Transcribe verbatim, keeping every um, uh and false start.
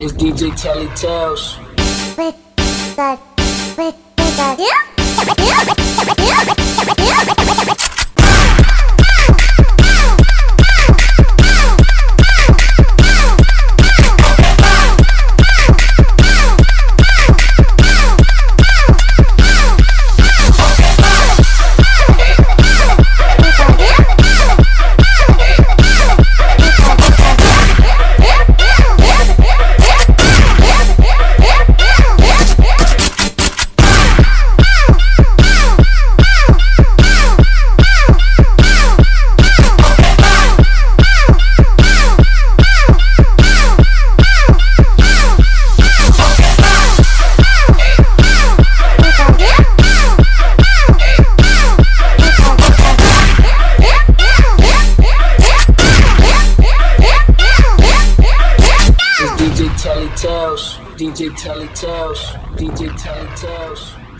It's D J Telly Tales. With the, with the, yeah, yeah, yeah, yeah. D J Telly Tales, D J Telly Tales, D J Telly Tales.